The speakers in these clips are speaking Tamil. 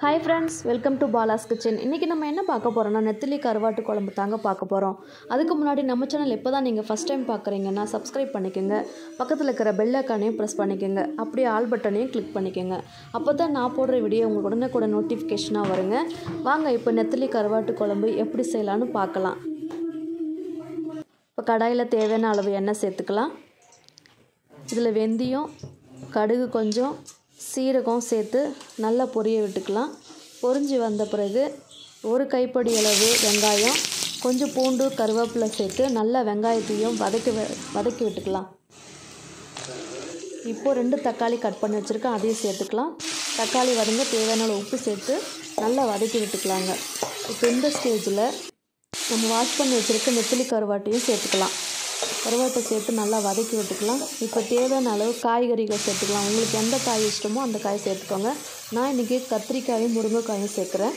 Hi friends, welcome to Bala's kitchen. இன்றைக்கி நம்ம என்ன பார்க்க போகிறோம்னா நெத்திலி கருவாட்டு குழம்பு தாங்க பார்க்க போகிறோம். அதுக்கு முன்னாடி நம்ம சேனல் இப்போ தான் நீங்கள் ஃபஸ்ட் டைம் பார்க்குறீங்கன்னா சப்ஸ்கிரைப் பண்ணிக்கோங்க. பக்கத்தில் இருக்கிற பெல் ஐக்கானையும் ப்ரெஸ் பண்ணிக்கோங்க. அப்படியே ஆல் பட்டனையும் கிளிக் பண்ணிக்கோங்க. அப்போ தான் நான் போடுற வீடியோ உங்களுக்கு உடனே நோட்டிஃபிகேஷனாக வருங்க. வாங்க இப்போ நெத்திலி கருவாட்டு குழம்பு எப்படி செய்யலான்னு பார்க்கலாம். இப்போ கடாயில் தேவையான அளவு எண்ணெய் சேர்த்துக்கலாம். இதில் வெந்தயம், கடுகு, கொஞ்சம் சீரகம் சேர்த்து நல்லா பொரிய விட்டுக்கலாம். பொரிஞ்சு வந்த பிறகு ஒரு கைப்பிடி அளவு வெங்காயம், கொஞ்சம் பூண்டு, கருவேப்பிலை சேர்த்து நல்லா வெங்காயத்தையும் வதக்கி விட்டுக்கலாம். இப்போது 2 தக்காளி கட் பண்ணி வச்சுருக்கேன், அதையும் சேர்த்துக்கலாம். தக்காளி வதங்க தேவையான அளவு உப்பு சேர்த்து நல்லா வதக்கி விட்டுக்கலாங்க. இப்போ இந்த ஸ்டேஜில் நம்ம வாஷ் பண்ணி வச்சுருக்க நெத்திலி கருவாட்டையும் சேர்த்துக்கலாம். கருவாட்டை சேர்த்து நல்லா வதக்கி விட்டுக்கலாம். இப்போ தேவையான அளவு காய்கறிகள் சேர்த்துக்கலாம். உங்களுக்கு எந்த காய் இஷ்டமோ அந்த காய் சேர்த்துக்கோங்க. நான் இன்றைக்கி கத்திரிக்காயும் முருங்கைக்காயும் சேர்க்குறேன்.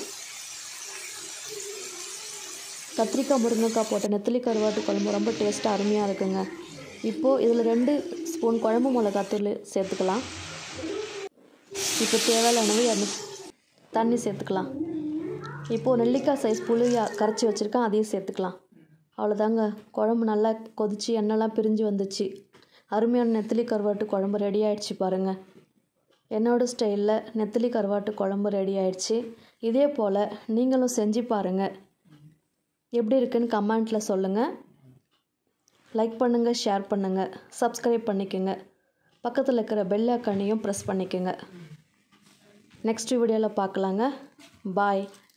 கத்திரிக்காய் முருங்கைக்காய் போட்ட நெத்திலி கருவாட்டு குழம்பு ரொம்ப டேஸ்ட்டாக அருமையாக இருக்குங்க. இப்போது இதில் 2 ஸ்பூன் குழம்பு மிளகாத்தூள் சேர்த்துக்கலாம். இப்போ தேவையான அளவு தண்ணி சேர்த்துக்கலாம். இப்போது நெல்லிக்காய் சைஸ் புளியாக கரைச்சி வச்சுருக்கேன், அதையும் சேர்த்துக்கலாம். அவ்வளோதாங்க, குழம்பு நல்லா கொதித்து எண்ணெய்லாம் பிரிஞ்சு வந்துச்சு. அருமையான நெத்திலி கருவாட்டு குழம்பு ரெடி ஆகிடுச்சு பாருங்கள். என்னோடய ஸ்டைலில் நெத்திலி கருவாட்டு குழம்பு ரெடி ஆகிடுச்சு. இதே போல் நீங்களும் செஞ்சு பாருங்கள். எப்படி இருக்குன்னு கமெண்ட்டில் சொல்லுங்கள். லைக் பண்ணுங்கள், ஷேர் பண்ணுங்கள், சப்ஸ்கிரைப் பண்ணிக்கோங்க. பக்கத்தில் இருக்கிற பெல் ஐக்கானையும் ப்ரெஸ் பண்ணிக்கோங்க. நெக்ஸ்ட் வீடியோவில் பார்க்கலாங்க. பாய்.